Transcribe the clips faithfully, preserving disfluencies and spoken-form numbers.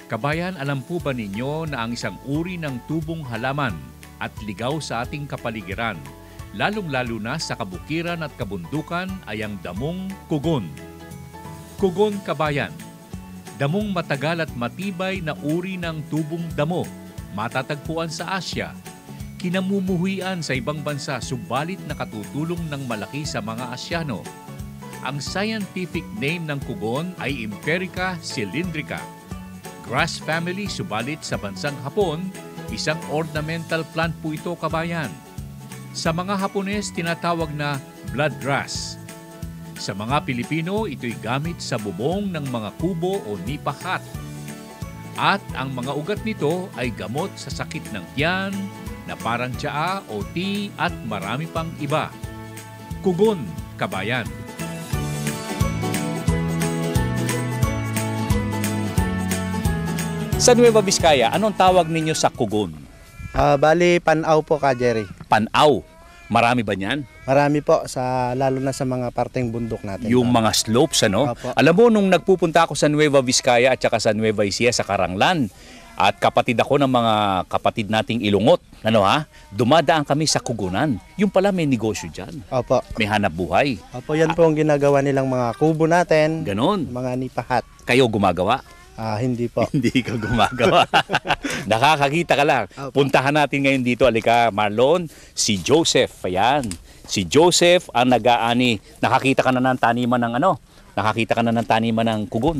Kabayan, alam po ba ninyo na ang isang uri ng tubong halaman at ligaw sa ating kapaligiran, lalong-lalo na sa kabukiran at kabundukan, ay ang damong kugon? Kugon, kabayan, damong matagal at matibay na uri ng tubong damo, matatagpuan sa Asya. Kinamumuhian sa ibang bansa, subalit nakatutulong ng malaki sa mga Asyano. Ang scientific name ng kugon ay Empirica cylindrica. Grass family, subalit sa bansang Hapon, isang ornamental plant po ito, kabayan. Sa mga Hapones, tinatawag na bloodgrass. Sa mga Pilipino, ito'y gamit sa bubong ng mga kubo o nipahat. At ang mga ugat nito ay gamot sa sakit ng tiyan, na parang tsaa o tea at marami pang iba. Kugon, kabayan. Sa Nueva Vizcaya, anong tawag ninyo sa kugon? Uh, bali, panaw po ka, Jerry. Panaw. Marami ba niyan? Marami po, sa, lalo na sa mga parteng bundok natin. Yung mga slopes, ano? Opo. Alam mo, nung nagpupunta ako sa Nueva Vizcaya at saka sa Nueva Ecija sa Karanglan, at kapatid ako ng mga kapatid nating Ilungot, ano ha? Dumadaan kami sa kugunan. Yung pala may negosyo dyan. Opo. May hanap buhay. Opo, yan po ang ginagawa nilang mga kubo natin. Ganon. Mga nipahat. Kayo gumagawa? Ah, hindi po. Hindi ka gumagawa. Nakakakita ka lang. Opo. Puntahan natin ngayon dito. Alika, Marlon, si Joseph. Ayan. Si Joseph ang nag-aani. Nakakita ka na ng taniman ng ano? Nakakita ka na ng taniman ng kugon.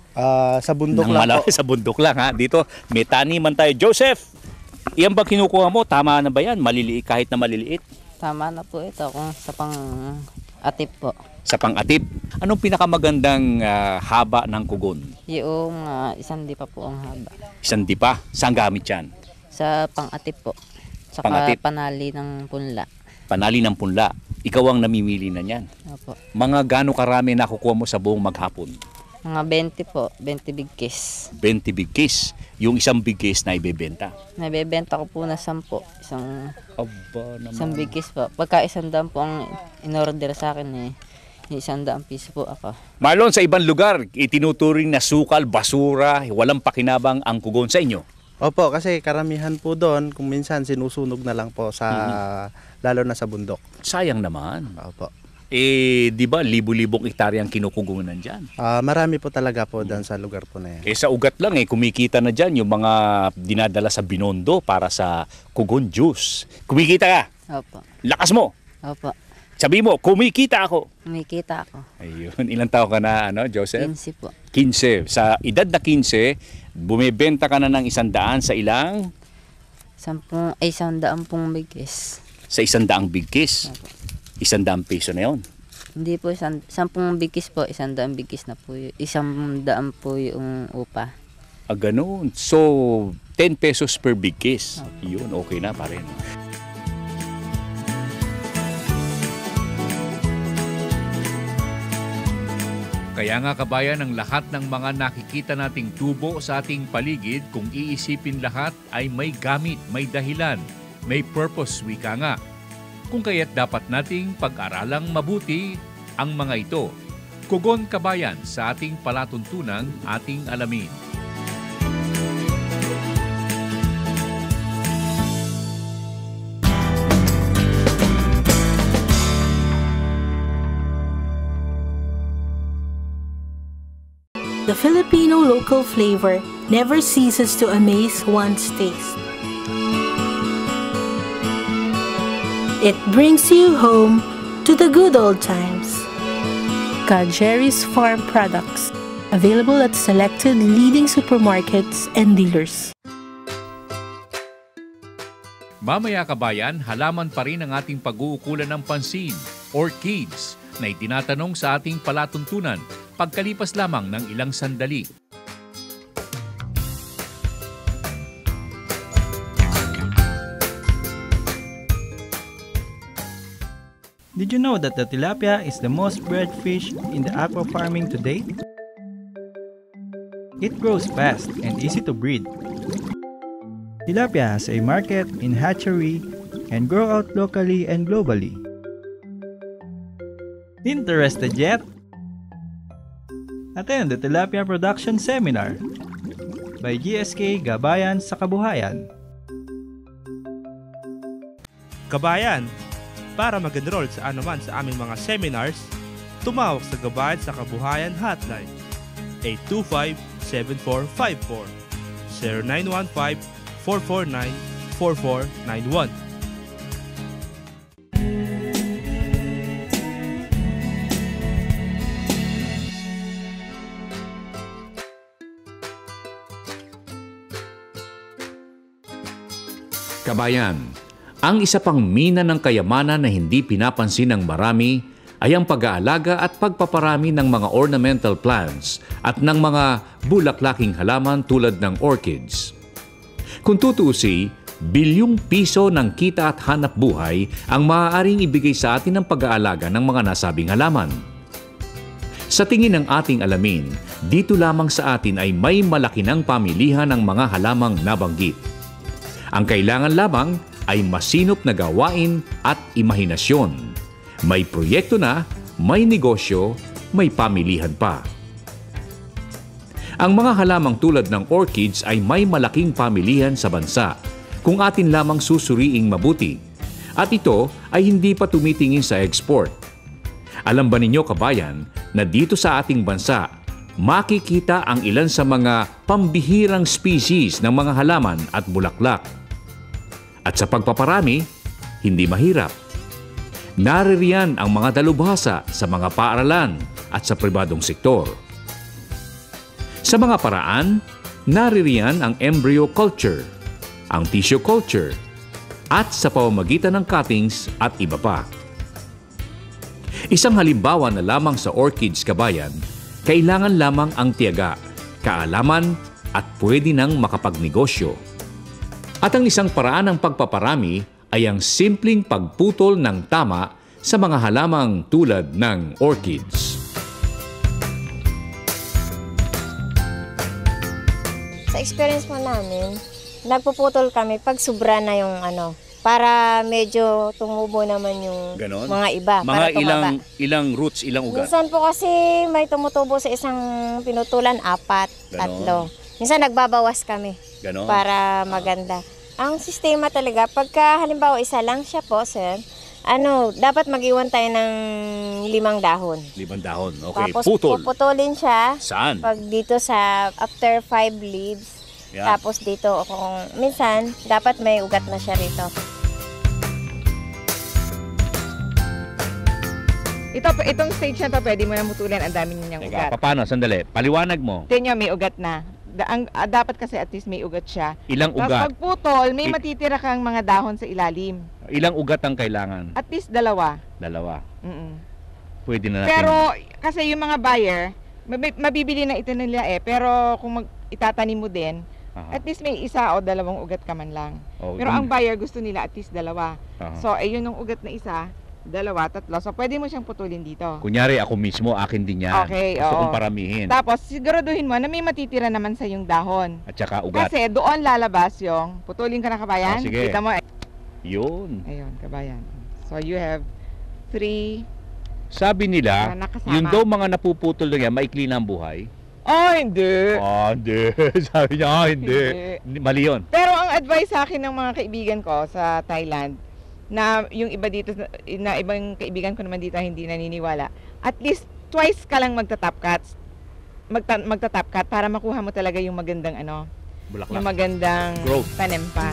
Ah, sa bundok Nang lang malaki, po. sa bundok lang ha. Dito, may taniman tayo. Joseph, iyan ba kinukuha mo? Tama na ba yan? Maliliit, kahit na maliliit? Tama na po ito kung sa pang-atip po. Sa pang-atip. Anong pinakamagandang uh, haba ng kugon? Yung uh, isang di pa po ang haba. Isang di pa? Saan gamit yan? Sa pang-atip po. Saka Pang-atip. panali ng punla. Panali ng punla. Ikaw ang namimili na yan. Opo. Mga gaano karami nakukuha mo sa buong maghapon? Mga twenty po, twenty big case. twenty big case. Yung isang big case na ibebenta. Nabebenta ko po na sampo. Isang, Aba naman. isang big case po. Pagka isang daan po ang in-order sa akin eh. Isang daang piso po ako. Marlon, sa ibang lugar, itinuturing na sukal, basura, walang pakinabang ang kugon. Sa inyo? Opo, kasi karamihan po doon, kung minsan sinusunog na lang po sa, mm-hmm. lalo na sa bundok. Sayang naman. Opo. Eh, di ba, libo-libong hektarya ang kinukugunan dyan? Ah, marami po talaga po doon sa lugar po na yan. Eh, sa ugat lang eh, kumikita na dyan yung mga dinadala sa Binondo para sa kugon juice. Kumikita ka? Opo. Lakas mo! Opo. Sabi mo, kumikita ako! Kumikita ako. Ayun, ilang taon ka na, ano, Joseph? quince po. quince. Sa edad na quince, bumibenta ka na ng isang daan sa ilang? Sampung, ay isang daang pong big case. Sa isang daang big case. Opo. Isang daang piso na yon. Hindi po, isang, sampung bigkis po, isang daang bigkis na po yun. Isang daan po yung upa. Ah, ganun. So, ten pesos per big case. Okay. Yun, okay na pa rin. Kaya nga, kabayan, ang lahat ng mga nakikita nating tubo sa ating paligid, kung iisipin lahat, ay may gamit, may dahilan, may purpose, wika nga. Kung kaya't dapat nating pag-aralang mabuti ang mga ito. Kugon, kabayan, sa ating palatuntunang ating alamin. The Filipino local flavor never ceases to amaze one's taste. It brings you home to the good old times. Ka Jerry's Farm Products, available at selected leading supermarkets and dealers. Mamaya, kabayan, halaman pa rin ang ating pag-uukulan ng pansin, orchids, na itinatanong sa ating palatuntunan pagkalipas lamang ng ilang sandali. Did you know that the tilapia is the most bred fish in the aqua farming to date? It grows fast and easy to breed. Tilapia has a market in hatchery and grow out locally and globally. Interested yet? Attend the Tilapia Production Seminar. by G S K Gabayan sa Kabuhayan. Kabayan, para mag-enroll sa anuman sa aming mga seminars, tumawag sa Gabayan sa Kabuhayan Hotline eight two five, seven four five four, zero nine one five, four four nine, four four nine one. Kabayan, ang isa pang mina ng kayamanan na hindi pinapansin ng marami ay ang pag-aalaga at pagpaparami ng mga ornamental plants at ng mga bulaklaking halaman tulad ng orchids. Kung tutuusi, bilyong piso ng kita at hanap buhay ang maaaring ibigay sa atin ng pag-aalaga ng mga nasabing halaman. Sa tingin ng ating alamin, dito lamang sa atin ay may malaki ng pamilihan ng mga halamang nabanggit. Ang kailangan lamang ay masinop na gawain at imahinasyon. May proyekto na, may negosyo, may pamilihan pa. Ang mga halamang tulad ng orchids ay may malaking pamilihan sa bansa kung atin lamang susuriing mabuti. At ito ay hindi pa tumitingin sa export. Alam ba ninyo, kabayan, na dito sa ating bansa, makikita ang ilan sa mga pambihirang species ng mga halaman at bulaklak. At sa pagpaparami, hindi mahirap. Naririyan ang mga dalubhasa sa mga paaralan at sa pribadong sektor. Sa mga paraan, naririyan ang embryo culture, ang tissue culture, at sa pamamagitan ng cuttings at iba pa. Isang halimbawa na lamang sa orchids, kabayan, kailangan lamang ang tiyaga, kaalaman at pwede nang makapagnegosyo. At ang isang paraan ng pagpaparami ay ang simpleng pagputol ng tama sa mga halamang tulad ng orchids. Sa experience mo namin, nagpuputol kami pag sobra na yung ano, para medyo tumubo naman yung Ganon? mga iba. Mga para ilang tumaba. ilang roots, ilang ugat? Minsan po kasi may tumutubo sa isang pinutulan, apat, Ganon? tatlo. Minsan nagbabawas kami Ganon? para maganda. Ang sistema talaga, pagka halimbawa isa lang siya po, sir, ano, dapat mag-iwan tayo ng limang dahon. Limang dahon. Okay, Tapos putol. puputulin siya. Saan? Pag dito sa after five leaves. Yeah. Tapos dito, kung minsan, dapat may ugat na siya rito. Ito, itong stage na to, pwede mo na mutulan, ang dami niyang ugat. Teka, paano? Sandali. Paliwanag mo. Tingnan nyo, may ugat na. Da, ang, ah, dapat kasi at least may ugat siya. Ilang Tapos ugat? pag putol, may I- matitira kang mga dahon sa ilalim. Ilang ugat ang kailangan? At least dalawa. Dalawa. Mm-mm. Pwede na natin. Pero kasi yung mga buyer, mabi- mabibili na ito nila eh. Pero kung mag, itatanim mo din, Aha. at least may isa o dalawang ugat ka man lang. Oh, Pero yun. ang buyer gusto nila at least dalawa. Aha. So, ayun yung ugat na isa, dalawa, tatlo. So, pwede mo siyang putulin dito. Kunyari, ako mismo, akin din yan. Okay, Gusto oo. kong paramihin. Tapos, siguraduhin mo na may matitira naman sa yung dahon. At saka ugat. Kasi doon lalabas yung, putulin ka na, kabayan. Ah, sige. Kita mo, eh. Yun. Ayun, kabayan. So, you have three. Sabi nila, Na nakasama. yung daw mga napuputol na yan, maikli na ang buhay. Oh, hindi. Ah, hindi. Sabi niya, ah, hindi. Hindi. Mali yun. Pero ang advice sa akin ng mga kaibigan ko sa Thailand, na yung iba dito, na ibang kaibigan ko naman dito hindi naniniwala, at least twice ka lang magta-top cut, magta, magta-top cut para makuha mo talaga yung magandang ano, Bulaklak. yung magandang Growth. tanim pa.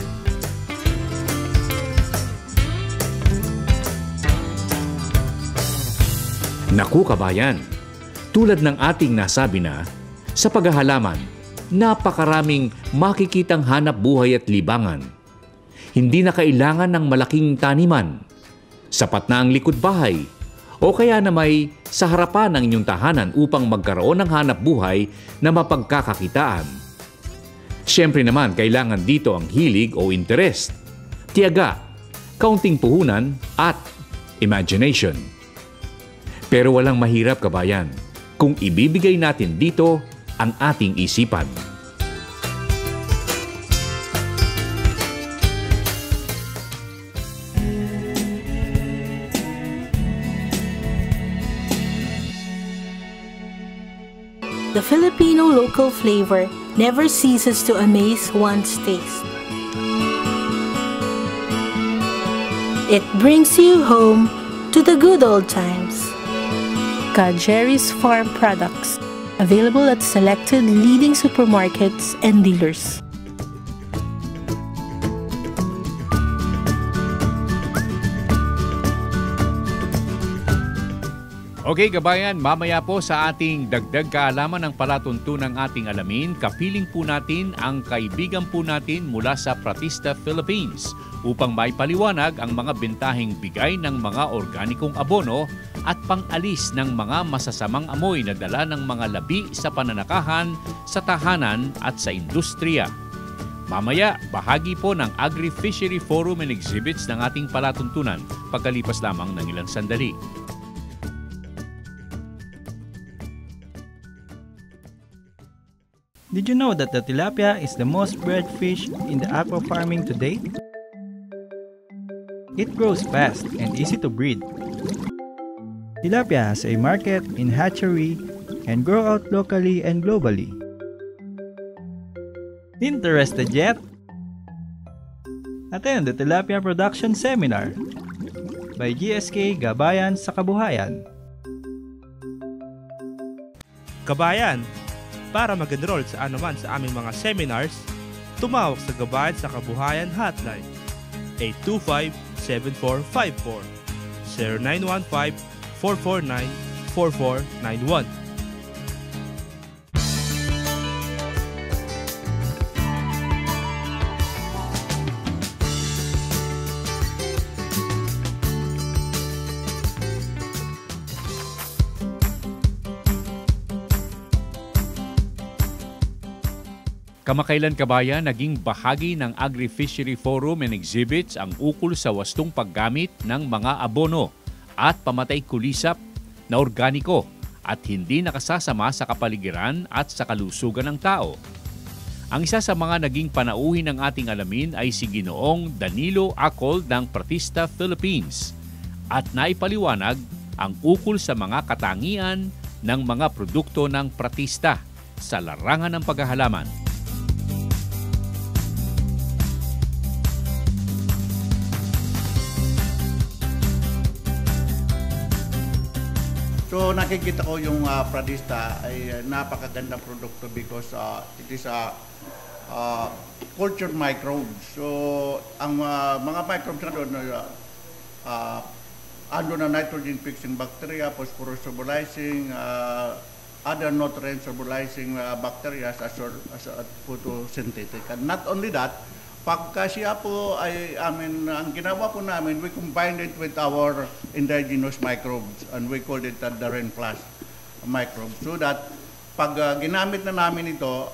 Naku, kabayan. Tulad ng ating nasabi na, sa paghahalaman, napakaraming makikitang hanap buhay at libangan. Hindi na kailangan ng malaking taniman. Sapat na ang likod bahay o kaya na may sa harapan ng inyong tahanan upang magkaroon ng hanap buhay na mapagkakakitaan. Siyempre naman, kailangan dito ang hilig o interest, tiyaga, kaunting puhunan at imagination. Pero walang mahirap, kabayan, kung ibibigay natin dito ang ating isipan. The Filipino local flavor never ceases to amaze one's taste. It brings you home to the good old times. Ka Jerry's Farm Products, available at selected leading supermarkets and dealers. Okay kabayan, mamaya po sa ating dagdag kaalaman ng palatuntunang ating alamin, kapiling po natin ang kaibigan po natin mula sa Pratista Philippines upang maipaliwanag ang mga bentaheng bigay ng mga organikong abono at pang-alis ng mga masasamang amoy na dala ng mga labi sa pananakahan, sa tahanan at sa industriya. Mamaya, bahagi po ng Agri-Fishery Forum and Exhibits ng ating palatuntunan pagkalipas lamang ng ilang sandali. Did you know that the tilapia is the most bred fish in the aqua farming to date? It grows fast and easy to breed. Tilapia has a market in hatchery and grow out locally and globally. Interested yet? Attend the Tilapia Production Seminar by G S K Gabayan sa Kabuhayan. Kabayan, para mag-enroll sa anuman sa aming mga seminars, tumawag sa Gabayan sa Kabuhayan Hotline eight two five, seven four five four, zero nine one five, four four nine, four four nine one. Kamakailan kabayan, naging bahagi ng Agri-Fishery Forum and Exhibits ang ukol sa wastong paggamit ng mga abono at pamatay kulisap na organiko at hindi nakasasama sa kapaligiran at sa kalusugan ng tao. Ang isa sa mga naging panauhin ng ating alamin ay si Ginoong Danilo Acol ng Pratista Philippines at naipaliwanag ang ukol sa mga katangian ng mga produkto ng Pratista sa larangan ng paghahalaman. So nakikita ko yung uh, Pratista ay uh, napakagandang produkto because uh, it is a uh, cultured microbes. So ang uh, mga microbes na doon uh, uh, ando na nitrogen fixing bacteria, phosphorus solubilizing, uh, other nutrient solubilizing uh, bacteria as, as a photosynthetic. And not only that, pagka siya po ay amin, ang ginawa po namin, we combined it with our indigenous microbes and we called it uh, the Ren Plus microbes. So that pag uh, ginamit na namin ito,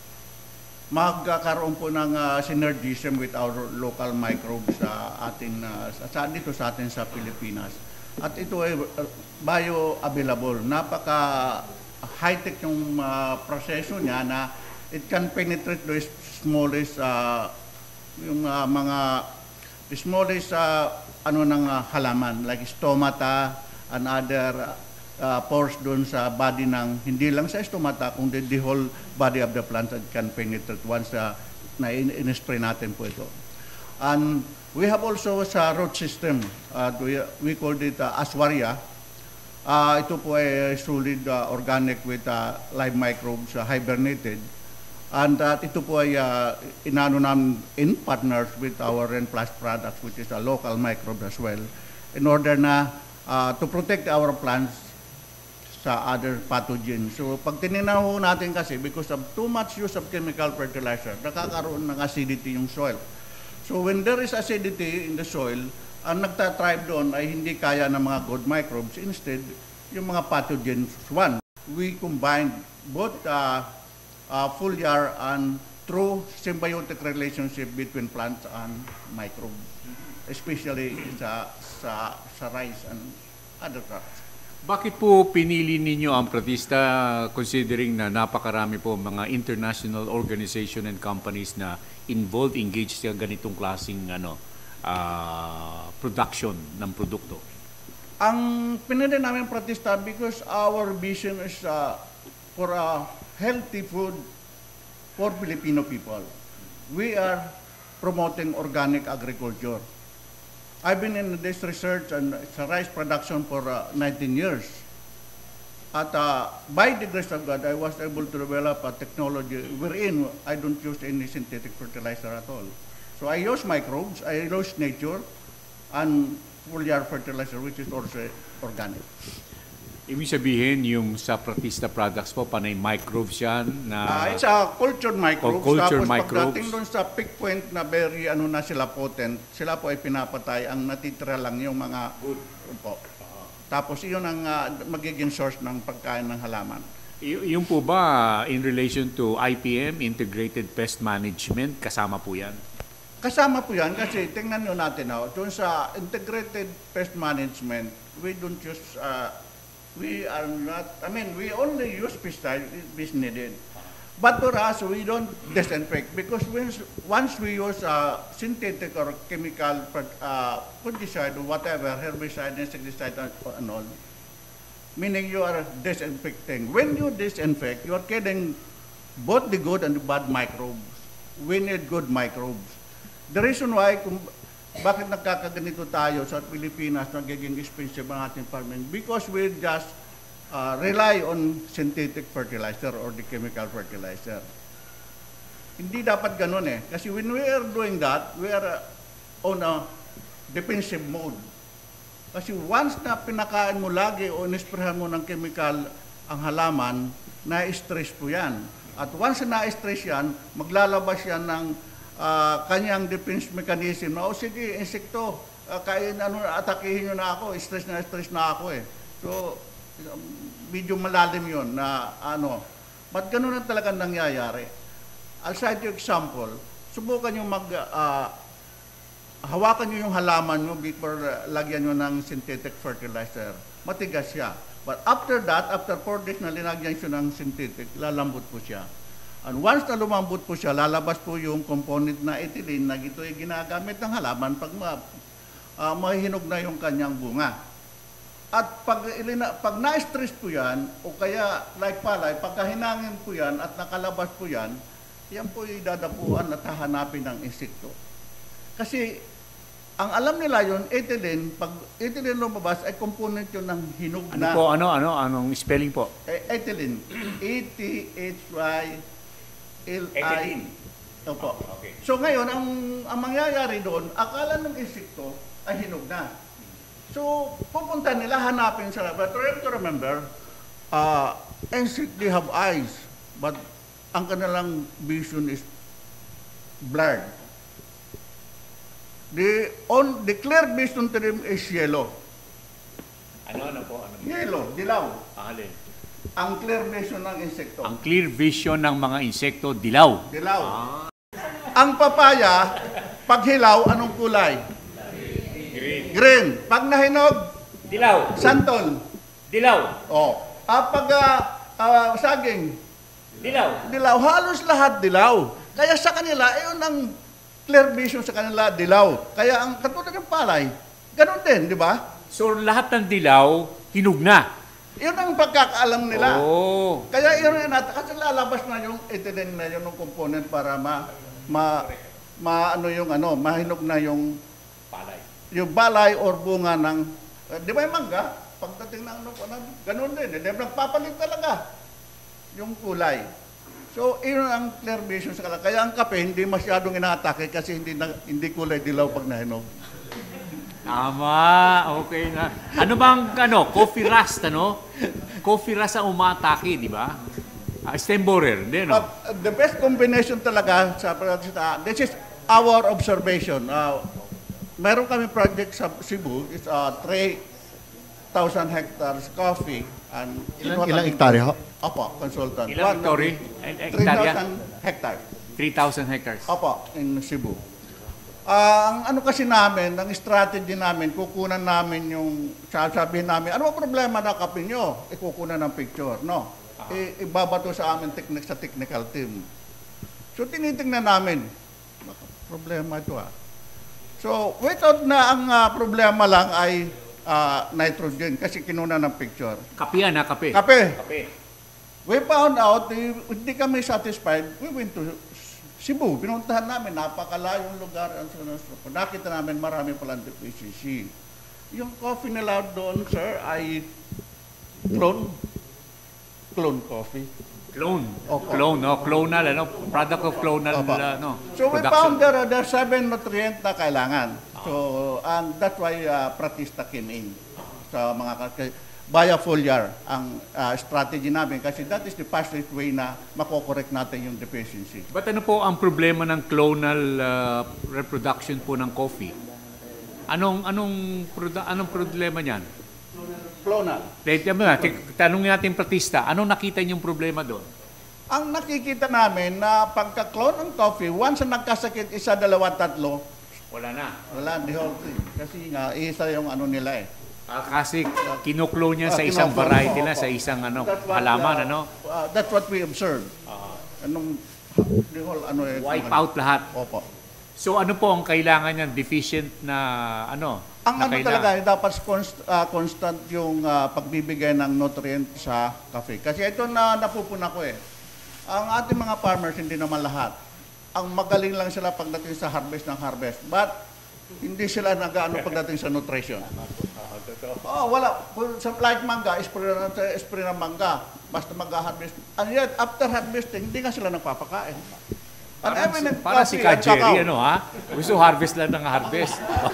magkakaroon po ng uh, synergism with our local microbes sa uh, atin, uh, sa, dito sa atin sa Pilipinas. At ito ay uh, bioavailable. Napaka high-tech yung uh, proseso niya na it can penetrate the smallest uh, yung uh, mga smallest uh, ano ng uh, halaman like stomata and other uh, pores doon sa body ng hindi lang sa stomata kundi the whole body of the plant that can penetrate once uh, na in-spray natin po ito. And we have also sa root system, uh, we, we called it uh, Aswaria. Uh, ito po ay solid uh, organic with uh, live microbes uh, hibernated. And uh, ito po ay uh, inano namin in partners with our Ren Plus products, which is a local microbe as well, in order na uh, to protect our plants sa other pathogens. So pag tininaw natin kasi, because of too much use of chemical fertilizer, nakakaroon ng acidity yung soil. So when there is acidity in the soil, ang nagtatribe doon ay hindi kaya ng mga good microbes. Instead, yung mga pathogens, one, we combined both uh, Uh, foliar and true symbiotic relationship between plants and microbes, especially sa, sa, sa rice and other crops. Bakit po pinili ninyo ang Pratista considering na napakarami po mga international organization and companies na involved, engaged sa ganitong klaseng ano, uh, production ng produkto? Ang pinili namin Pratista because our vision is uh, for a healthy food, for Filipino people. We are promoting organic agriculture. I've been in this research and sa rice production for uh, nineteen years. At uh, by the grace of God, I was able to develop a technology wherein I don't use any synthetic fertilizer at all. So I use microbes, I use nature, and foliar fertilizer, which is also organic. Ibig sabihin, yung sa Pratista products po, panay microbes yan na... Uh, it's a cultured microbes. Oh, cultured Tapos microbes. pagdating doon sa peak point na very ano na sila potent, sila po ay pinapatay. Ang natitira lang yung mga... Good. Po. Tapos iyon ang uh, magiging source ng pagkain ng halaman. Y- yung po ba, in relation to I P M, Integrated Pest Management, kasama po yan? Kasama po yan kasi tingnan nyo natin now, doon sa Integrated Pest Management, we don't use, uh, we are not, I mean, we only use pesticide if needed. But for us, we don't disinfect because once, once we use uh, synthetic or chemical uh, fungicide or whatever, herbicide, insecticide, and all, meaning you are disinfecting. When you disinfect, you are killing both the good and the bad microbes. We need good microbes. The reason why, kung bakit nagkakaganito tayo sa Pilipinas, nagiging expensive ang ating farming, because we just uh, rely on synthetic fertilizer or the chemical fertilizer. Hindi dapat ganun eh. Kasi when we are doing that, we are uh, on a defensive mode. Kasi once na pinakain mo lagi o inisprehan mo ng chemical ang halaman, na-stress po yan. At once na na-stress yan, maglalabas yan ng Uh, kanyang defense mechanism na, oh sige, insekto, uh, kain, ano, atakihin nyo na ako, stress na stress na ako eh. So, medyo malalim yun na ano. But ganun na talaga nangyayari. I'll cite you example. Subukan nyo mag, uh, hawakan nyo yung halaman nyo before uh, lagyan nyo ng synthetic fertilizer. Matigas siya. But after that, after four days na linagyan siya ng synthetic, lalambot po siya. And once na lumambot po siya, lalabas po yung component na ethylene na ito ay ginagamit ng halaman pag ma, uh, mahihinog na yung kanyang bunga. At pag, ilina, pag na-stress po yan, o kaya like palay, pagkahinangin po yan at nakalabas po yan, yan po ay dadapuan at hahanapin ng insekto. Kasi ang alam nila yun, ethylene, pag ethylene lumabas, ay component yun ng hinog Ano na... po, ano, ano, anong spelling po? Eh, ethylene. E T H Y L I. Opo. Okay. So ngayon, ang, ang mangyayari doon, akala ng insekto ay hinog na. So, pupunta nila, hanapin sila. But you have to remember, uh, insect, they have eyes, but ang kanilang vision is blurred. The, on, the clear vision to them is yellow. Ano, ano po? Ano? Yellow, dilaw. Alin? Ang clear vision ng insekto. Ang clear vision ng mga insekto, dilaw. Dilaw. Ah. Ang papaya, pag hilaw, anong kulay? Green. Green. Pag nahinog, Dilaw. santol. Dilaw. Oh. Ah, pag uh, uh, saging, Dilaw. dilaw. Halos lahat dilaw. Kaya sa kanila, ayun ang clear vision sa kanila, dilaw. Kaya ang katulad ng palay, ganun din, di ba? So lahat ng dilaw, hinog na. Yun ang pagkakaalam nila. Oh. Kaya yun yun natin, kasi lalabas na yung ethylene na yun, yung component para ma, ma, ma ano yung ano, mahinog na yung Palay. yung balay or bunga ng, uh, di ba yung mangga? Pagdating ng ano, ano ganun din, hindi nagpapalit talaga yung kulay. So, yun ang clear vision sa kanila. Kaya ang kape, hindi masyadong inaatake kasi hindi, na, hindi kulay dilaw pag nahinog. Tama, okay na. Ano bang, ano, coffee rust, ano? Coffee rust ang umatake, di ba? Uh, stem borer, hindi, no? Uh, the best combination talaga sa uh, this is our observation. Uh, meron kami project sa Cebu, it's uh, three thousand hectares coffee. And Ilang, ilang hektarya ho? Opo, consultant. Ilang hektarya? three thousand hectares. three thousand hectares. Opo, in Cebu. Uh, ang ano kasi namin, ang strategy namin, kukunan namin yung, sasabihin namin, ano ang problema na kapin nyo? Ikukunan ng picture, no? I, ibabato sa amin technique, sa technical team. So, tinitingnan namin, problema ito ah. So, without na ang uh, problema lang ay uh, nitrogen, kasi kinuna ng picture. Kape yan, ha? Kape. Kape. Kape. We found out, eh, hindi kami satisfied, we went to Cebu. Pinuntahan namin, napakalayong lugar. Nakita namin marami palang deficiency. Yung coffee nila doon, sir, ay clone. Clone coffee. Clone. Opo. Clone, no? Clonal, ano? Product of clonal, Opo. uh, no? So we production. found there, are- there are seven nutrients na kailangan. So, and that's why uh, Pratista came in sa mga ka- biofoliar ang uh, strategy namin kasi that is the fastest way na makokorek natin yung deficiency. But ano po ang problema ng clonal uh, reproduction po ng coffee? Anong anong produ- anong problema niyan? Clonal. Tanungin natin Pratista, anong nakita niyong problema doon? Ang nakikita namin na pagka-clone ng coffee, once na nagkasakit isa, dalawa, tatlo, Wala na. wala, the whole thing. Kasi nga, isa yung ano nila eh. Ah, kasi kinuklo niya Ah, sa isang kinuklo, variety oo, na, oo. sa isang ano, That's what, halaman, uh, ano? uh, that's what we observed. Anong, the whole ano eh. Wipe out lahat. Opo. So ano po ang kailangan niyan? Deficient na ano? Ang na ano kailangan? talaga, eh, dapat const, ah, constant yung ah, pagbibigay ng nutrient sa kafe. Kasi ito na napupuna ko eh. Ang ating mga farmers, hindi naman lahat. Ang magaling lang sila pagdating sa harvest ng harvest. But hindi sila nag-ano pagdating sa nutrition. Oh, wala. Sa like mangga, spray na spray ng mangga. Basta mag-harvest. And yet, after harvesting, hindi nga sila nagpapakain. And Parang, even si, in parang si coffee Ka and Jerry, cacao. ano ha? Gusto harvest lang ng harvest.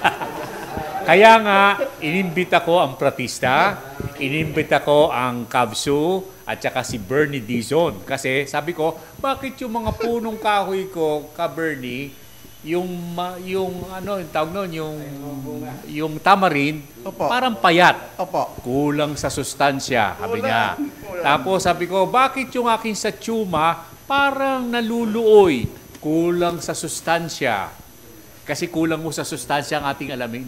Kaya nga, inimbita ko ang Pratista, inimbita ko ang Kabsu, at saka si Bernie Dizon. Kasi sabi ko, bakit yung mga punong kahoy ko, ka Bernie, yung ma- yung ano, yung tawag noon, yung yung tamarind, Opo. parang payat. Opo. Kulang sa sustansya, sabi niya. Tapos sabi ko, bakit yung akin sa tsuma parang naluluoy? Kulang sa sustansya. Kasi kulang mo sa sustansya ang ating alamin.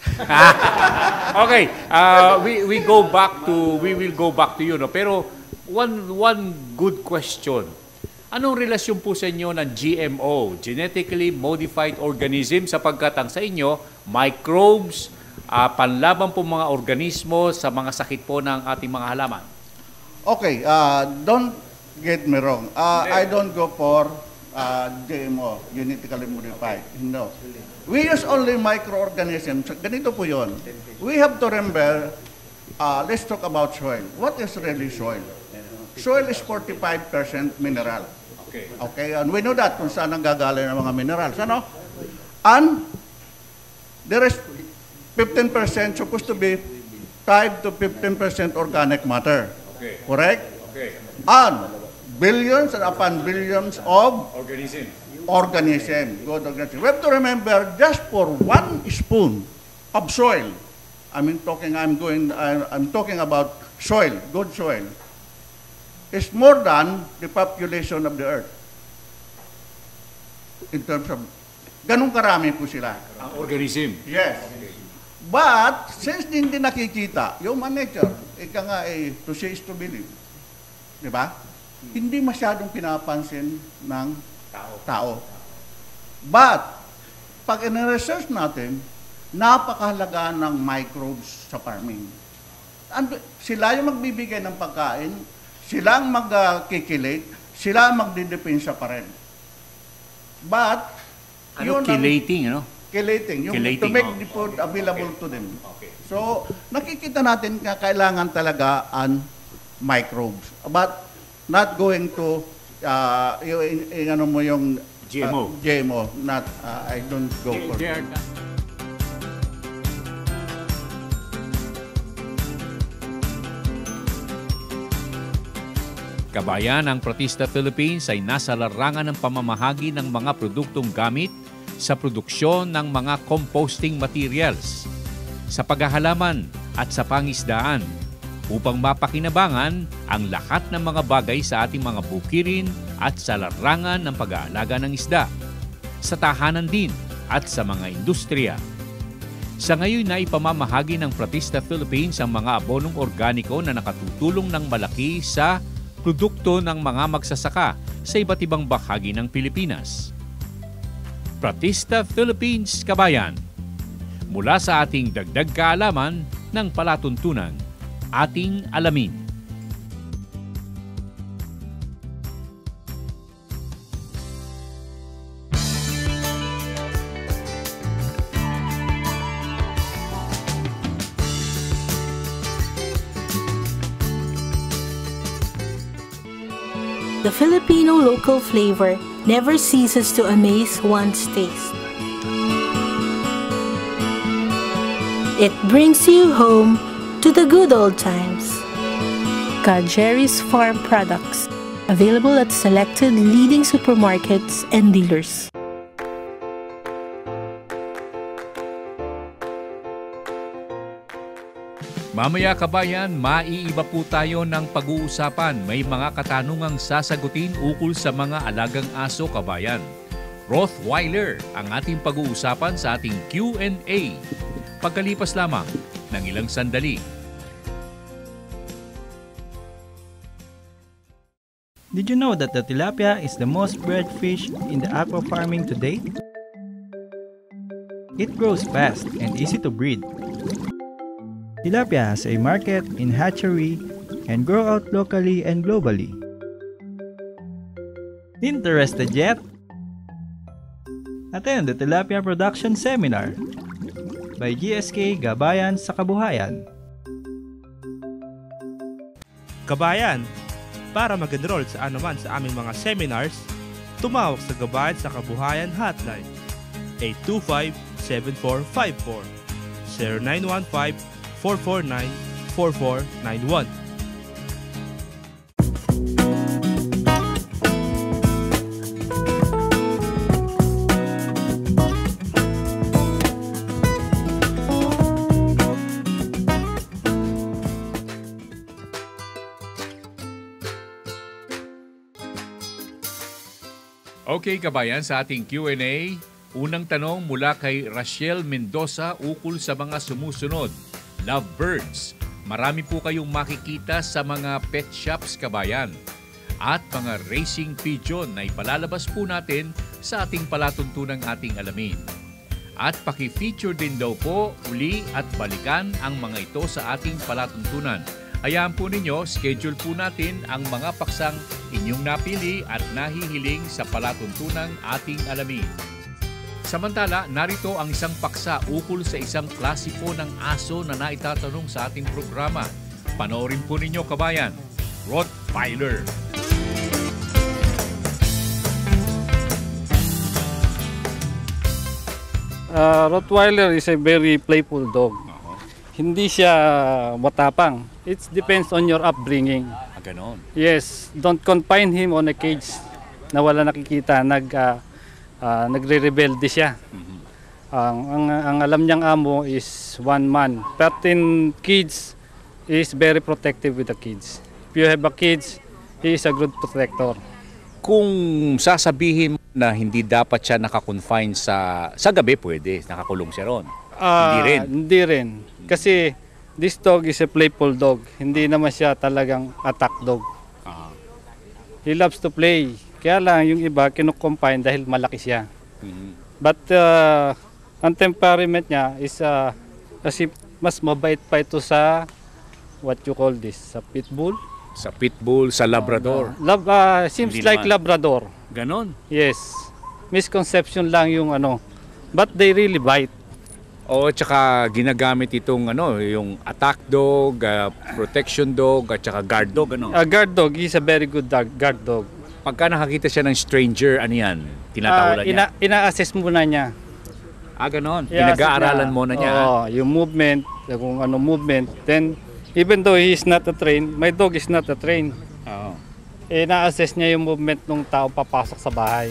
Okay, uh, we we go back to we will go back to you, no. Pero one one good question. Anong relasyon po sa inyo ng G M O, genetically modified organism, sapagkat ang sa inyo microbes, uh, panlaban po mga organismo sa mga sakit po ng ating mga halaman? Okay, uh, don't get me wrong. Uh, I don't go for uh, G M O, genetically modified. No. We use only microorganisms. Ganito po yun. We have to remember, uh, let's talk about soil. What is really soil? Soil is forty-five percent mineral. Okay. Okay, and we know that kung saan ang gagaling ng mga minerals. Ano? And there is fifteen percent supposed to be five to fifteen percent organic matter. Okay. Correct? Okay. And billions and upon billions of Organism. organism, good organism. We have to remember, just for one spoon of soil, I mean talking, I'm going, I'm, I'm talking about soil, good soil, is more than the population of the earth. In terms of, ganun karami po sila. Ang organism. Yes. But, since hindi nakikita, human nature, ika nga eh, to say is to believe. Di ba? Hindi masyadong pinapansin ng Tao. tao. But, pag in-research natin, napakahalaga ng microbes sa farming. And, sila yung magbibigay ng pagkain, sila ang magkikilate, sila ang magdidepensa pa rin. But, Ano, yun ang- chelating, ano? Chelating, yung Chelating, to make oh. the food available Okay. to them. Okay. So, nakikita natin na kailangan talaga ang microbes. But, not going to, uh, yung, yung ano mo yung G M O. uh, G M O, not, uh, I don't go for They are it. not- Kabayan, ang Pratista Philippines ay nasa larangan ng pamamahagi ng mga produktong gamit sa produksyon ng mga composting materials, sa paghahalaman at sa pangisdaan upang mapakinabangan ang lahat ng mga bagay sa ating mga bukirin at sa larangan ng pag-aalaga ng isda, sa tahanan din at sa mga industriya. Sa ngayon na ipamamahagi ng Pratista Philippines ang mga abonong organiko na nakatutulong ng malaki sa produkto ng mga magsasaka sa iba't ibang bahagi ng Pilipinas. Pratista Philippines, kabayan. Mula sa ating dagdag kaalaman ng palatuntunan, ating alamin. The Filipino local flavor never ceases to amaze one's taste. It brings you home to the good old times. Ka Jerry's Farm Products, available at selected leading supermarkets and dealers. Mamaya kabayan, maiiba po tayo ng pag-uusapan. May mga katanungang sasagutin ukol sa mga alagang aso kabayan. Rottweiler ang ating pag-uusapan sa ating Q and A. Pagkalipas lamang ng ilang sandali. Did you know that the tilapia is the most bred fish in the aqua farming today? It grows fast and easy to breed. Tilapia has a market in hatchery and grow out locally and globally. Interested yet? Attend the Tilapia Production Seminar by G S K Gabayan sa Kabuhayan. Kabayan, para mag-enroll sa anuman sa aming mga seminars, tumawag sa Gabayan sa Kabuhayan Hotline eight two five, seven four five four, zero nine one five, four four nine, four four nine one. Okay kabayan, sa ating Q and A, unang tanong mula kay Rachel Mendoza ukol sa mga sumusunod. Lovebirds. Marami po kayong makikita sa mga pet shops kabayan. At mga racing pigeon na ipalalabas po natin sa ating palatuntunang ating alamin. At paki-feature din daw po uli at balikan ang mga ito sa ating palatuntunan. Hayaan po ninyo, schedule po natin ang mga paksang inyong napili at nahihiling sa palatuntunang ating alamin. Samantala, narito ang isang paksa ukol sa isang klasiko ng aso na naitatanong sa ating programa. Panoorin po ninyo kabayan, Rottweiler. Uh, Rottweiler is a very playful dog. Uh-huh. Hindi siya matapang. It depends on your upbringing. Ah, ganon. Yes, don't confine him on a cage na wala nakikita. Nag, uh, uh, nagre-rebelde siya. Mm-hmm. Ang, ang, ang alam niyang amo is one man. But in kids, he is very protective with the kids. If you have a kids, he is a good protector. Kung sasabihin na hindi dapat siya nakakonfine sa sa gabi, pwede, nakakulong siya ron. Uh, hindi rin. Hindi rin. Kasi this dog is a playful dog. Hindi naman siya talagang attack dog. Uh-huh. He loves to play. Kaya lang yung iba kinukompine dahil malaki siya. Mm-hmm. But uh, ang temperament niya is uh, kasi mas mabait pa ito sa what you call this, sa pitbull. Sa pitbull, sa labrador. Uh, lab, uh, seems Hindi like naman. labrador. Ganon. Yes. Misconception lang yung ano. But they really bite. O tsaka ginagamit itong ano, yung attack dog, uh, protection dog, at tsaka guard dog, ano? A guard dog is a very good dog, guard dog. Pagka nakakita siya ng stranger, ano yan? Tinatawalan Uh, niya? ina- ina-assess muna niya. Ah, ganon. I-assess Pinag-aaralan niya. mo na niya. Oo, yung movement, kung ano movement. Then, even though he is not a trained, my dog is not a trained. Oo. Eh, na-assess niya yung movement ng tao papasok sa bahay.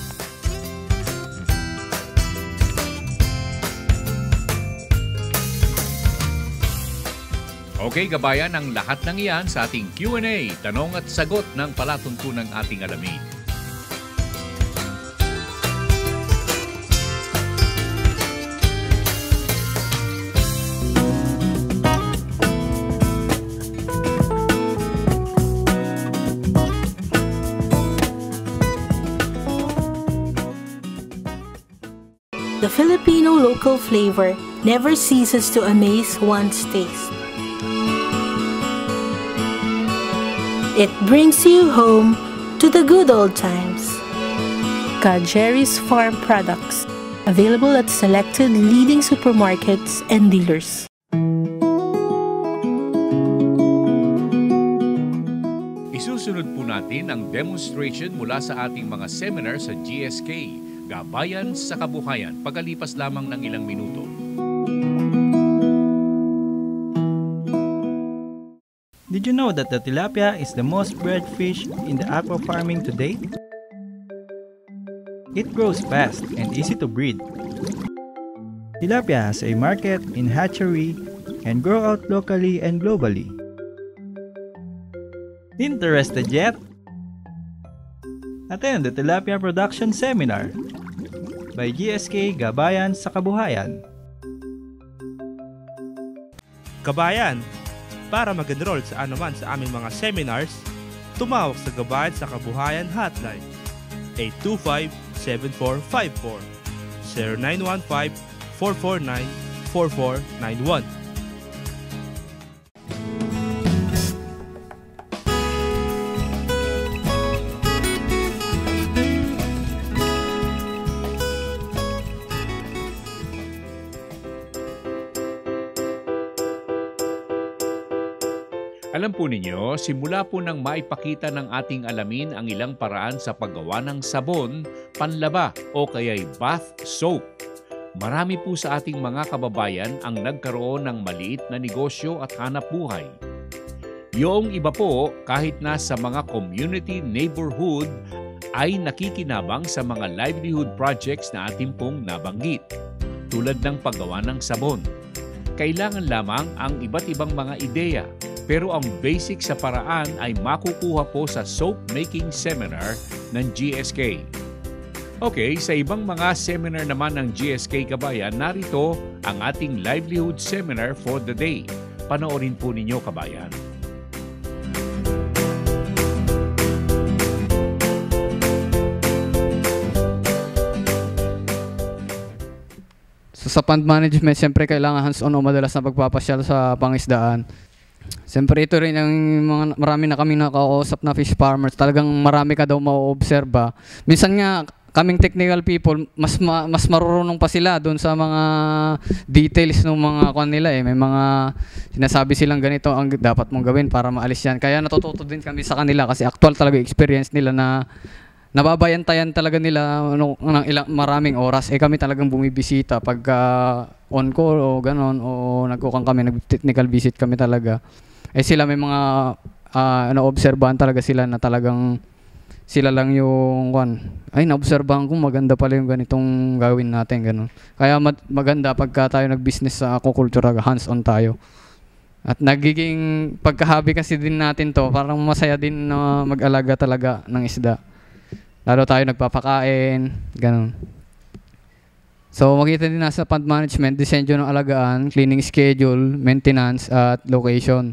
Okay, gabayan, ang lahat ng iyan sa ating Q and A, tanong at sagot ng palatuntunang ating alamin. The Filipino local flavor never ceases to amaze one's taste. It brings you home to the good old times. Ka Jerry's Farm Products, available at selected leading supermarkets and dealers. Masunod po natin ang demonstration mula sa ating mga seminar sa G S K, Gabayan sa Kabuhayan, pagkalipas lamang ng ilang minuto. Did you know that the tilapia is the most bred fish in the aqua farming to date? It grows fast and easy to breed. Tilapia has a market in hatchery and grow out locally and globally. Interested yet? Attend the Tilapia Production Seminar by G S K Gabayan sa Kabuhayan. Kabayan, para mag-enroll sa anuman sa aming mga seminars, tumawag sa Gabayan sa Kabuhayan Hotline eight two five, seven four five four, zero nine one five, four four nine, four four nine one. Alam po ninyo, simula po nang maipakita ng ating alamin ang ilang paraan sa paggawa ng sabon, panlaba o kaya'y bath soap. Marami po sa ating mga kababayan ang nagkaroon ng maliit na negosyo at hanap buhay. Yung iba po, kahit nasa mga community neighborhood, ay nakikinabang sa mga livelihood projects na ating pong nabanggit, tulad ng paggawa ng sabon. Kailangan lamang ang iba't ibang mga ideya, pero ang basic sa paraan ay makukuha po sa soap making seminar ng G S K. Okay, sa ibang mga seminar naman ng G S K Kabayan, narito ang ating livelihood seminar for the day. Panoorin po ninyo, kabayan. So, sa pond management, siyempre kailangan hands-on o madalas na pagpapasyal sa pangisdaan. Siyempre ito rin ang mga marami na kami nakausap na fish farmers. Talagang marami ka daw mauobserba. Minsan nga kaming technical people, mas ma, mas marurunong pa sila doon sa mga details ng mga kwan nila eh. May mga sinasabi silang ganito ang dapat mong gawin para maalis yan. Kaya natututo din kami sa kanila kasi actual talaga experience nila na nababayantayan talaga nila ano, ng ilang maraming oras. Eh kami talagang bumibisita pagka uh, on call o ganon o nagkukang kami, nag-technical visit kami talaga. Eh sila may mga uh, na-obserbahan talaga sila na talagang sila lang yung kwan. Ay, na-obserbahan ko maganda pala yung ganitong gawin natin, ganon. Kaya maganda pagka tayo nag-business sa aquaculture, hands-on tayo. At nagiging pagkahabi kasi din natin to, parang masaya din na mag-alaga talaga ng isda. Lalo tayo nagpapakain, ganun. So makita din nasa pond management, disenyo ng alagaan, cleaning schedule, maintenance, at location.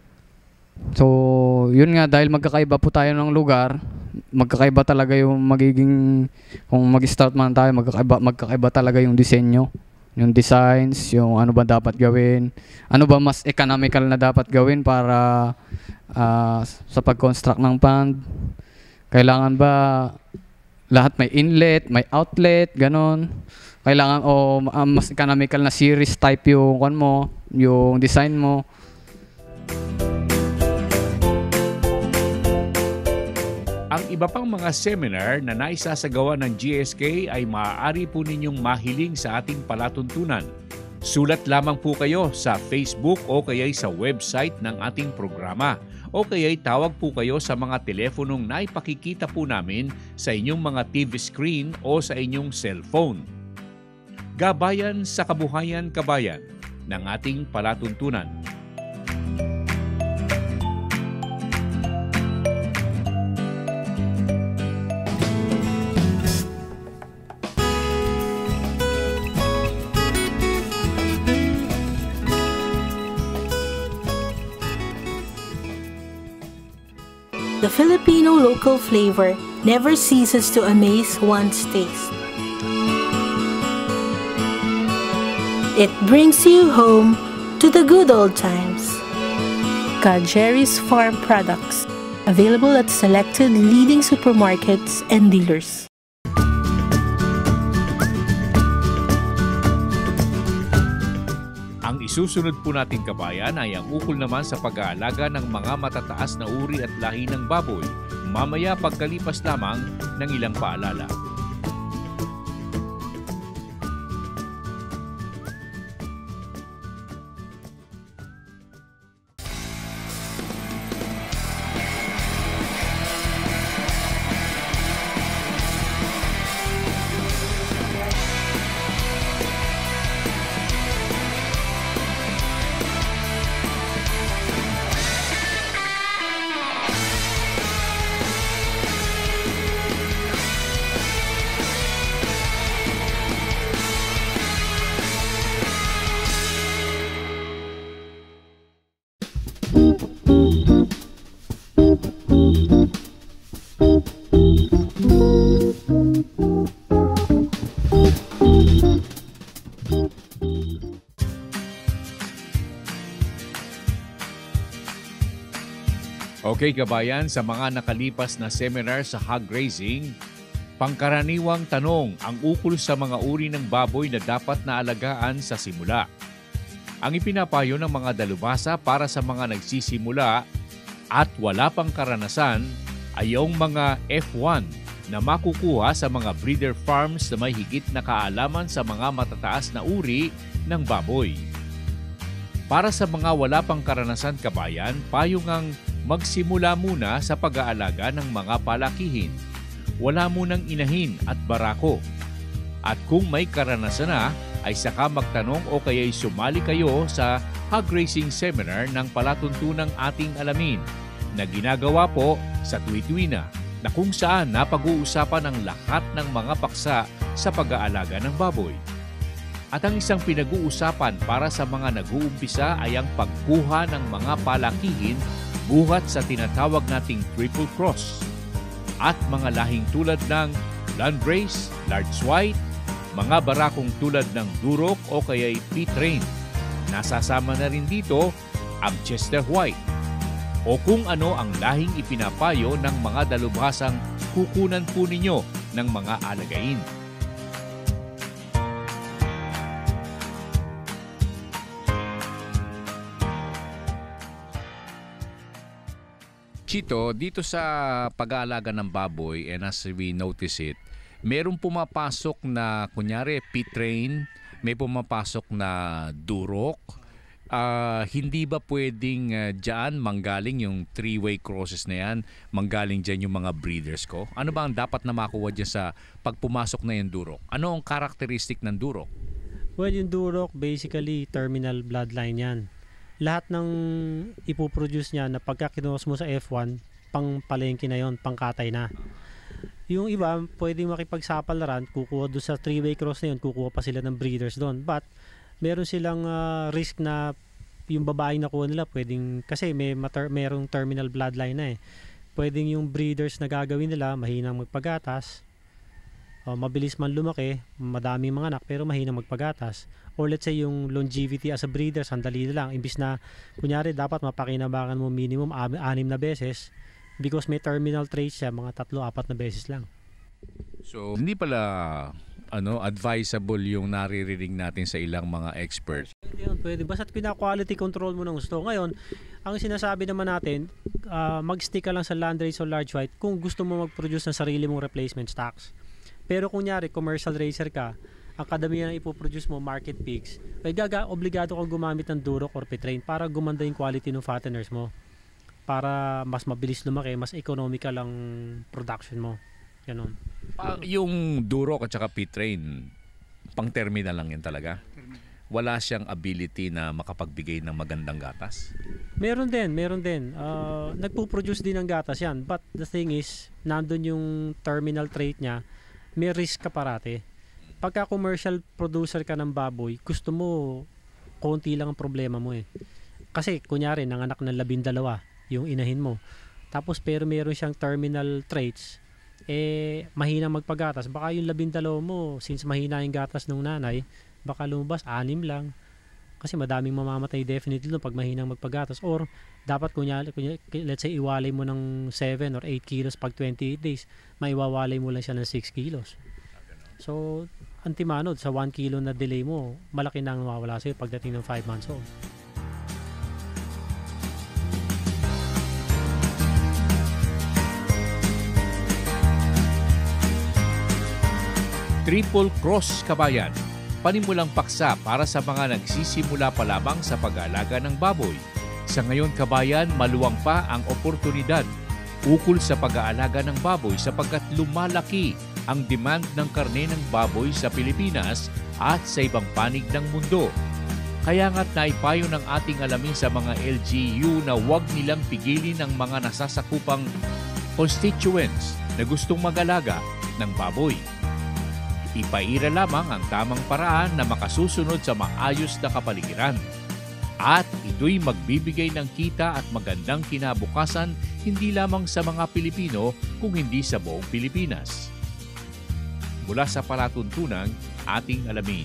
So yun nga, dahil magkakaiba po tayo ng lugar, magkakaiba talaga yung magiging, kung mag-start man tayo, magkakaiba, magkakaiba talaga yung disenyo, yung designs, yung ano ba dapat gawin, ano ba mas economical na dapat gawin para uh, sa pag-construct ng pond. Kailangan ba lahat may inlet, may outlet, ganon. Kailangan o oh, um, mas economical na series type yung kwan mo, yung design mo. Ang iba pang mga seminar na naisasagawa ng G S K ay maaari po ninyong mahiling sa ating palatuntunan. Sulat lamang po kayo sa Facebook o kaya'y sa website ng ating programa o kaya'y tawag po kayo sa mga teleponong naipakikita po namin sa inyong mga T V screen o sa inyong cellphone. Gabayan sa Kabuhayan, Kabayan ng ating palatuntunan. The Filipino local flavor never ceases to amaze one's taste. It brings you home to the good old times. Jerry's Farm Products, available at selected leading supermarkets and dealers. Ang Ang isusunod po natin kabayan ay ang ukol naman sa pag-aalaga ng mga matataas na uri at lahi ng baboy. Mamaya pagkalipas lamang ng ilang paalala. Okay kabayan, sa mga nakalipas na seminar sa hog raising, pangkaraniwang tanong ang ukol sa mga uri ng baboy na dapat naalagaan sa simula. Ang ipinapayo ng mga dalubhasa para sa mga nagsisimula at wala pang karanasan ay yung mga F one na makukuha sa mga breeder farms na may higit na kaalaman sa mga matataas na uri ng baboy. Para sa mga wala pang karanasan kabayan, payong ang magsimula muna sa pag-aalaga ng mga palakihin. Wala munang inahin at barako. At kung may karanasan na, ay saka magtanong o kaya'y sumali kayo sa hog racing seminar ng palatuntunang ating alamin na ginagawa po sa tuwi-tuwi na, na kung saan napag-uusapan ang lahat ng mga paksa sa pag-aalaga ng baboy. At ang isang pinag-uusapan para sa mga nag-uumpisa ay ang pagkuha ng mga palakihin buhat sa tinatawag nating triple cross at mga lahing tulad ng Landrace, Large White, mga barakong tulad ng Duroc o kaya'y P-Train. Nasasama na rin dito ang Chester White o kung ano ang lahing ipinapayo ng mga dalubhasang kukunan po ninyo ng mga alagain. Chito, dito sa pag-aalaga ng baboy, and as we notice it, merong pumapasok na, kunyari, P-Train, may pumapasok na Duroc. Uh, hindi ba pwedeng uh, dyan manggaling yung three-way crosses na yan, manggaling dyan yung mga breeders ko? Ano ba ang dapat na makuha dyan sa pagpumasok na yung Duroc? Ano ang karakteristik ng Duroc? Well, yung Duroc, basically, terminal bloodline yan. Lahat ng ipoproduce niya na pagka kinuha mo sa F one, pang palengke na yon, pang katay na. Yung iba, pwedeng makipagsapalaran, kukuha doon sa three-way cross na yun, kukuha pa sila ng breeders doon. But, meron silang uh, risk na yung babaeng nakuha nila, pwedeng, kasi may mater, merong terminal bloodline na eh. Pwedeng yung breeders na gagawin nila, mahinang magpagatas, uh, mabilis man lumaki, madaming mga anak, pero mahinang magpagatas. Or let's say yung longevity as a breeder, sandali na lang. Imbis na, kunyari, dapat mapakinabangan mo minimum anim na beses because may terminal traits siya, mga tatlo, apat na beses lang. So, hindi pala ano advisable yung naririnig natin sa ilang mga experts. Hindi yun, pwede. Basta't pina-quality control mo ng gusto. Ngayon, ang sinasabi naman natin, uh, mag-stick ka lang sa Landrace o Large White kung gusto mo mag-produce ng sarili mong replacement stocks. Pero kunyari, commercial racer ka, ang kadamihan na ipoproduce mo, market pigs, ay gaga, obligado kang gumamit ng Duroc or P-Train para gumanda yung quality ng fatteners mo. Para mas mabilis lumaki, mas economical ang production mo. Ganun. Uh, yung Duroc at saka P-Train, pang terminal lang yan talaga? Wala siyang ability na makapagbigay ng magandang gatas? Meron din, meron din. Uh, nagpo-produce din ng gatas yan. But the thing is, nandun yung terminal trait niya, may risk ka parate. Pagka commercial producer ka ng baboy, gusto mo konti lang ang problema mo eh. Kasi kunyari nanganak ng labindalawa yung inahin mo. Tapos pero meron siyang terminal traits, eh mahina magpagatas. Baka yung labindalawa mo, since mahina yung gatas ng nanay, baka lumabas anim lang. Kasi madaming mamamatay definitely no pag mahinang magpagatas. Or dapat kunyari, kunyari let's say iwalay mo ng seven or eight kilos pag twenty-eight days, maiwawalay mo lang siya ng six kilos. So antimanod sa one kilo na delay mo, malaki na ang mawawala sa'yo pagdating ng five months old. Triple Cross Kabayan, panimulang paksa para sa mga nagsisimula pa lamang sa pag-aalaga ng baboy. Sa ngayon kabayan, maluwang pa ang oportunidad ukol sa pag-aalaga ng baboy sapagkat lumalaki ang demand ng karne ng baboy sa Pilipinas at sa ibang panig ng mundo. Kaya nga't naipayo ng ating alamin sa mga L G U na huwag nilang pigilin ang mga nasasakupang constituents na gustong mag-alaga ng baboy. Ipaira lamang ang tamang paraan na makasusunod sa maayos na kapaligiran. At ito'y magbibigay ng kita at magandang kinabukasan hindi lamang sa mga Pilipino kung hindi sa buong Pilipinas. Mula sa palatuntunan, ating alamin.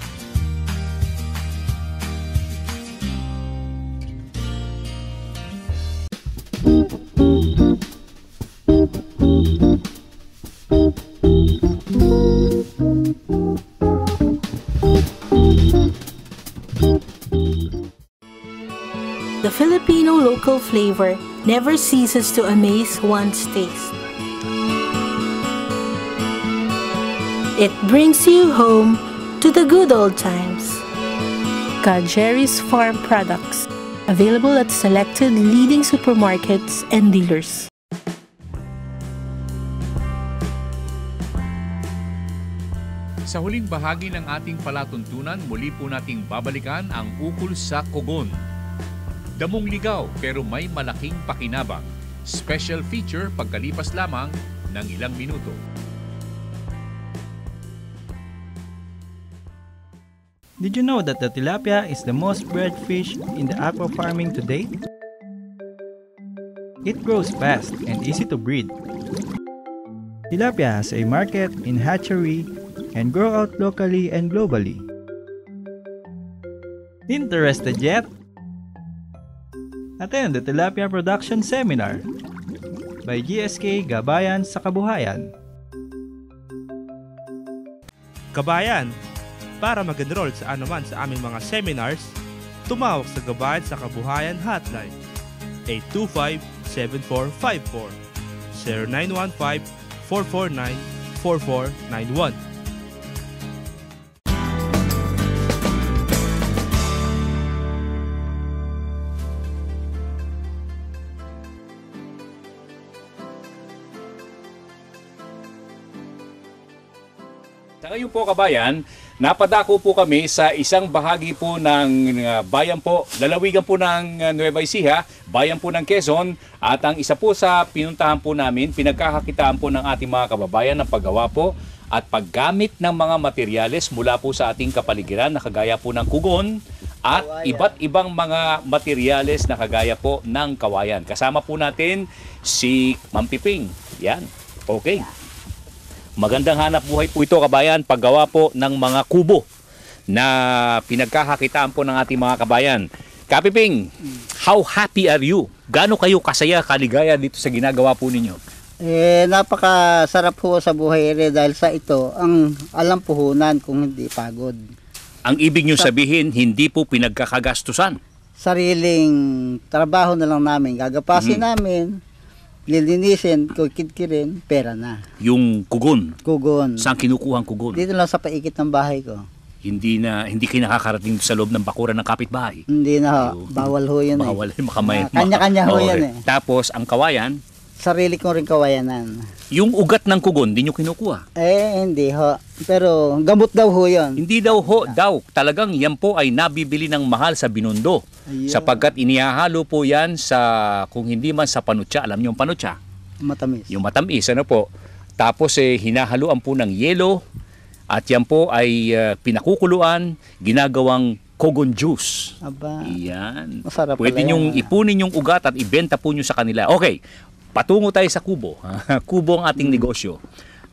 The Filipino local flavor never ceases to amaze one's taste. It brings you home to the good old times. Ka Jerry's Farm Products, available at selected leading supermarkets and dealers. Sa huling bahagi ng ating palatuntunan, muli po nating babalikan ang ukol sa Kugon. Damong ligaw pero may malaking pakinabang. Special feature pagkalipas lamang ng ilang minuto. Did you know that the tilapia is the most bred fish in the aqua farming to date? It grows fast and easy to breed. Tilapia has a market in hatchery and grow out locally and globally. Interested yet? Attend the Tilapia Production Seminar by G S K Gabayan sa Kabuhayan. Kabayan, para mag-enroll sa anuman sa aming mga seminars, tumawag sa Gabayan sa Kabuhayan Hotline eight two five, seven four five four, zero nine one five, four four nine, four four nine one. Sa ngayon po kabayan, napadako po kami sa isang bahagi po ng uh, bayan po, lalawigan po ng uh, Nueva Ecija, bayan po ng Quezon, at ang isa po sa pinuntahan po namin, pinagkakakitaan po ng ating mga kababayan ng paggawa po at paggamit ng mga materyales mula po sa ating kapaligiran na kagaya po ng kugon at iba't ibang mga materyales na kagaya po ng kawayan. Kasama po natin si Ma'am Piping. Yan, okay. Magandang hanap buhay po ito kabayan, paggawa po ng mga kubo na pinagkakakitaan po ng ating mga kabayan. Kapiping, how happy are you? Gaano kayo kasaya, kaligaya dito sa ginagawa po ninyo? Eh, napakasarap po sa buhay ere dahil sa ito ang alam puhunan kung hindi pagod. Ang ibig nyo sabihin, hindi po pinagkakagastusan? Sariling trabaho na lang namin, gagapasin Mm-hmm. namin, lilinisin, kukidkirin, pera na. Yung kugon? Kugon. Saan kinukuha ang kugon? Dito lang sa paikit ng bahay ko. Hindi na hindi kayo nakakarating sa loob ng bakuran ng kapitbahay? Hindi na ho, bawal ho yun bawal, eh. Makamay, Ah, kanya-kanya ho okay. yan eh. Tapos, ang kawayan? Sarili kong rin kawayanan. Yung ugat ng kugon, di nyo kinukuha? Eh, hindi ho. Pero gamot daw ho yun. Hindi daw ho, daw. Talagang yan po ay nabibili ng mahal sa Binondo. Ayun. Sapagkat inihahalo po yan sa, kung hindi man sa panutsa, alam niyo yung panutsa? Matamis. Yung matamis, ano po. Tapos eh, hinahaluan po ng yelo at yan po ay uh, pinakukuluan, ginagawang kogon juice. Aba. Yan. Masarap Pwede pala nyong yan. ipunin yung ugat at ibenta po nyo sa kanila. Okay, patungo tayo sa kubo. Kubo ang ating Hmm. negosyo.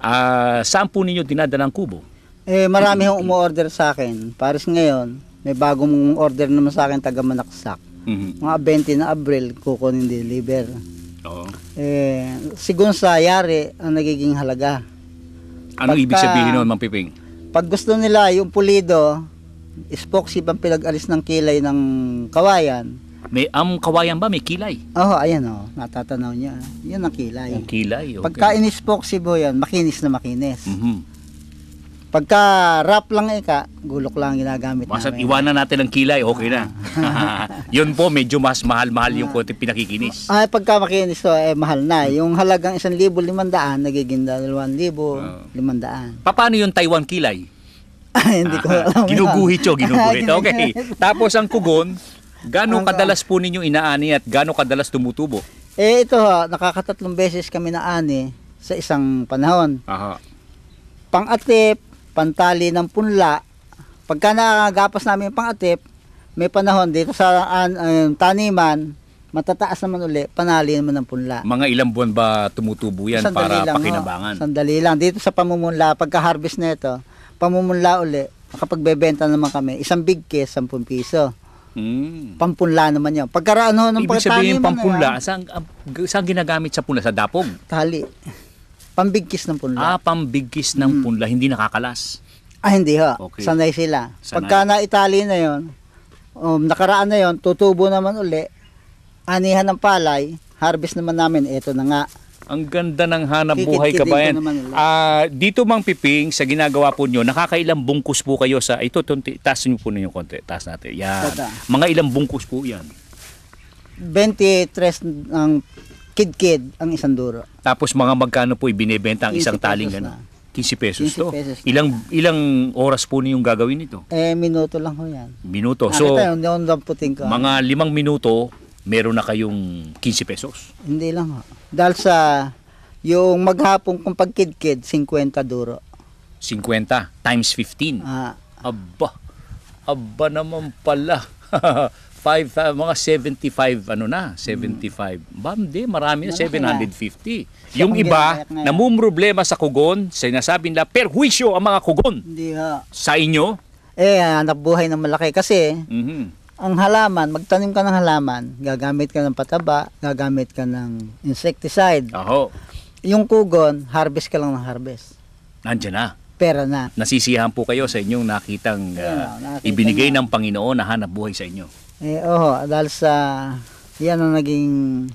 Uh, saan po ninyo dinadala ang kubo? Eh, marami hong umu-order sa akin. Paris ngayon, may bagong order naman sa akin taga Manaksak. Mhm. Mga twenty na Abril, kukunin deliver. Oo. Eh, sigun sa yari ang nagiging halaga. Anong Pagka- ibig sabihin nun, Ma'am Piping? Pag gusto nila yung pulido, epoxy bang pinag-alis ng kilay ng kawayan. May am kawayan ba may kilay? Oo, oh, ayan oh, natatanaw niya. Yan ang kilay. Ang kilay, okay. Pagka in-epoxy po yan, makinis na makinis. Mhm. Pagka wrap lang ika, gulok lang ginagamit Basta namin. iwanan natin ang kilay, okay na. Yun po, medyo mas mahal-mahal yung konti pinakikinis. Ay, pagka makinis to, eh, mahal na. Yung halagang isang libo limandaan, nagiging dalawang libo limandaan. Paano yung Taiwan kilay? Hindi ko alam. Ginuguhit yun, ginuguhit. Okay. Tapos ang kugon, gano'ng kadalas po ninyo inaani at gano'ng kadalas tumutubo? Eh, ito ha, nakakatatlong beses kami naani sa isang panahon. Aha. Pang-atip, pantali ng punla. Pagka nakagapas namin yung pang-atip, may panahon dito sa uh, taniman, matataas naman uli, panali naman ng punla. Mga ilang buwan ba tumutubo yan Sandali para lang, pakinabangan? Ho. Sandali lang. Dito sa pamumunla, pagka-harvest na ito, pamumunla uli, makapagbebenta naman kami, isang big case, sampung piso. Hmm. Pampunla naman yun. Pagkaraan ho ng Ibig sabihin pagtaniman pampunla, na yan, saan, saan ginagamit sa punla? Sa dapog? tali. Pambigkis ng punla. Ah, pambigkis ng punla, hindi nakakalas. Ah, hindi ho. Okay. Sanay sila. Sanay. Pagka na-itali na yon, um, nakaraan na yon, tutubo naman uli, anihan ng palay, harvest naman namin, eto na nga. Ang ganda ng hanap buhay, Kikit-kitin kabayan. ko naman ulit. Ah, dito Mang Piping, sa ginagawa po nyo, nakakailang bungkus po kayo sa, ito, tunti, taas nyo po ninyo konti, taas natin. Yan. Tata. Mga ilang bungkus po yan. twenty-tres ang kid-kid ang isang duro. Tapos mga magkano po ibinebenta ang isang quince taling pesos gano'n? quince pesos to. quince pesos na. Ilang ilang oras po niyong gagawin ito? Eh, minuto lang ho yan. Minuto. So, Nakita yun, yung damputin ko. mga limang minuto, meron na kayong quince pesos. Hindi lang ho. Dahil sa, yung maghapon kung pag-kid-kid, fifty duro. fifty times fifteen. Ah. Aba. Aba naman pala. Five, uh, mga seventy-five, ano na, seventy-five. Ba, hindi, marami na, seven hundred fifty. Yung iba, namumroblema sa kugon, sinasabi nila, perwisyo ang mga kugon. Hindi ha. Sa inyo? Eh, hanap buhay na malaki kasi, Mhm. ang halaman, magtanim ka ng halaman, gagamit ka ng pataba, gagamit ka ng insecticide. Aho. Yung kugon, harvest ka lang ng harvest. Nandiyan na. Pera na. Nasisiyahan po kayo sa inyong nakitang uh, Yeah, nakita ibinigay na. ng Panginoon na hanap buhay sa inyo. Eh, oho, dahil sa, yan ang naging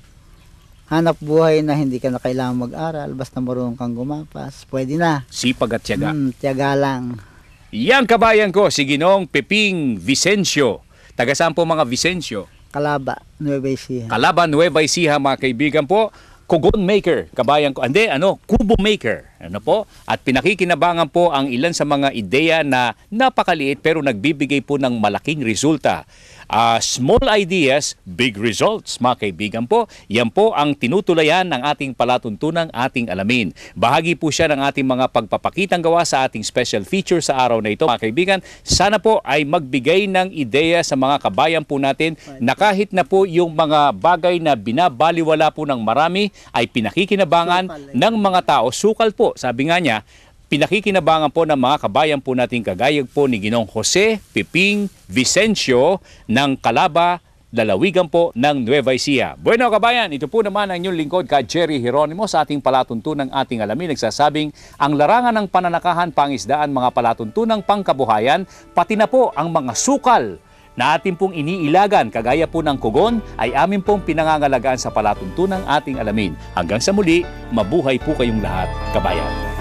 hanap buhay na hindi ka na kailangan mag-aral, basta marunong kang gumapas, pwede na. Sipag at tiyaga. Hmm, tiyaga lang. Yan kabayan ko, si Ginong Piping Vicencio. Taga saan po mga Vicencio? Calaba, Nueva Ecija. Calaban, Nueva Ecija, mga kaibigan po. Kugon maker, kabayan ko. Hindi, ano, kubo maker. Ano po? At pinakikinabangan po ang ilan sa mga ideya na napakaliit pero nagbibigay po ng malaking resulta. Uh, small ideas, big results, mga kaibigan po. Yan po ang tinutulayan ng ating palatuntunang ating alamin. Bahagi po siya ng ating mga pagpapakitang gawa sa ating special feature sa araw na ito. Mga kaibigan, sana po ay magbigay ng ideya sa mga kabayan po natin na kahit na po yung mga bagay na binabaliwala po ng marami ay pinakikinabangan ng mga tao. Sukal po, sabi nga niya, pinakikinabangan po ng mga kabayan po natin kagaya po ni Ginong Jose Piping Vicencio ng Calaba, lalawigan po ng Nueva Ecija. Bueno kabayan, ito po naman ang inyong lingkod ka Jerry Geronimo sa ating palatuntunang ating alamin. Nagsasabing ang larangan ng pananakahan, pangisdaan, mga palatuntunang pangkabuhayan, pati na po ang mga sukal na ating pong iniilagan kagaya po ng kugon ay amin pong pinangangalagaan sa palatuntunang ating alamin. Hanggang sa muli, mabuhay po kayong lahat, kabayan.